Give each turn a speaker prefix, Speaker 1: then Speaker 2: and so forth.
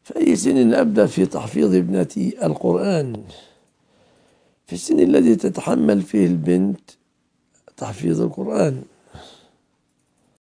Speaker 1: في أي سن أبدأ في تحفيظ ابنتي القرآن؟ في السن الذي تتحمل فيه البنت تحفيظ القرآن.